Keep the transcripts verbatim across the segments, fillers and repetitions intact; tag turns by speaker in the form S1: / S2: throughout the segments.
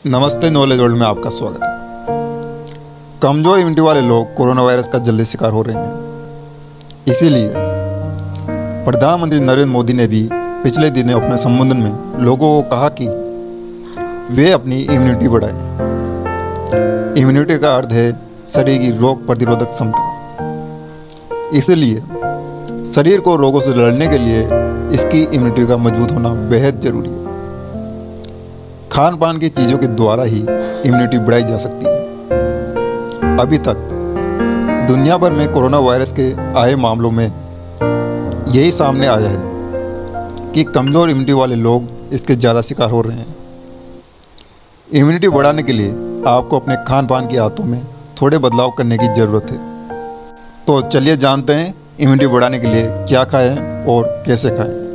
S1: नमस्ते, knowledge world में आपका स्वागत है। कमज़ोर इम्यूनिटी वाले लोग कोरोना वायरस का जल्दी शिकार हो रहे हैं। इसीलिए प्रधानमंत्री नरेंद्र मोदी ने भी पिछले दिनों अपने संबोधन में लोगों को कहा कि वे अपनी इम्यूनिटी बढ़ाएं। इम्यूनिटी का अर्थ है शरीर की रोग प्रतिरोधक क्षमता। इसलिए शरीर को रोगों से लड़ने के लिए इसकी इम्यूनिटी का मजबूत होना बेहद जरूरी है। खान पान की चीज़ों के द्वारा ही इम्यूनिटी बढ़ाई जा सकती है। अभी तक दुनिया भर में कोरोना वायरस के आए मामलों में यही सामने आया है कि कमज़ोर इम्यूनिटी वाले लोग इसके ज़्यादा शिकार हो रहे हैं। इम्यूनिटी बढ़ाने के लिए आपको अपने खान पान की आदतों में थोड़े बदलाव करने की ज़रूरत है। तो चलिए जानते हैं इम्यूनिटी बढ़ाने के लिए क्या खाएं और कैसे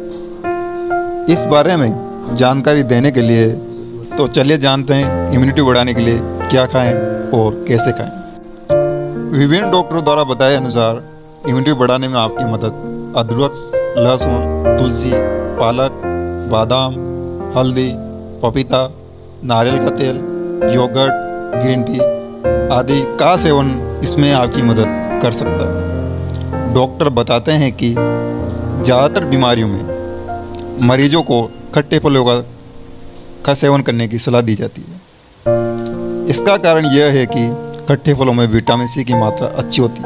S1: खाएं। इस बारे में जानकारी देने के लिए तो चलिए जानते हैं इम्यूनिटी बढ़ाने के लिए क्या खाएं और कैसे खाएं। विभिन्न डॉक्टरों द्वारा बताए अनुसार इम्यूनिटी बढ़ाने में आपकी मदद अदरक, लहसुन, तुलसी, पालक, बादाम, हल्दी, पपीता, नारियल का तेल, योगर्ट, ग्रीन टी आदि का सेवन इसमें आपकी मदद कर सकता है। डॉक्टर बताते हैं कि ज़्यादातर बीमारियों में मरीजों को खट्टे फलों का का सेवन करने की सलाह दी जाती है। इसका कारण यह है कि खट्टे फलों में विटामिन सी की मात्रा अच्छी होती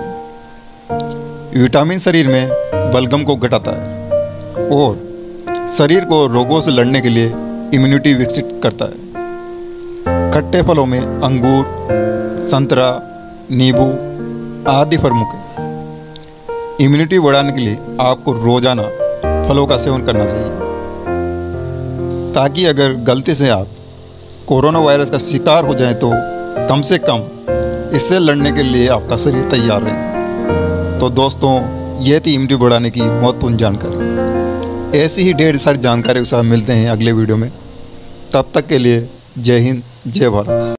S1: है। विटामिन शरीर में बलगम को घटाता है और शरीर को रोगों से लड़ने के लिए इम्यूनिटी विकसित करता है। खट्टे फलों में अंगूर, संतरा, नींबू आदि प्रमुख है। इम्यूनिटी बढ़ाने के लिए आपको रोजाना फलों का सेवन करना चाहिए ताकि अगर गलती से आप कोरोना वायरस का शिकार हो जाएं तो कम से कम इससे लड़ने के लिए आपका शरीर तैयार रहे। तो दोस्तों, ये थी इम्यूनिटी बढ़ाने की महत्वपूर्ण जानकारी। ऐसी ही ढेर सारी जानकारी के साथ मिलते हैं अगले वीडियो में। तब तक के लिए जय हिंद, जय भारत।